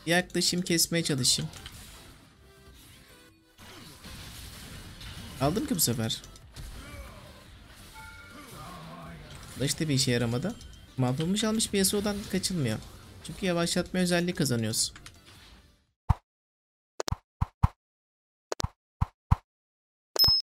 Yaklaşayım, kesmeye çalışayım. Aldım ki bu sefer. Bu da işte bir işe yaramadı. Mahvolmuş almış bir Yasuo'dan kaçılmıyor. Çünkü yavaşlatma özelliği kazanıyoruz.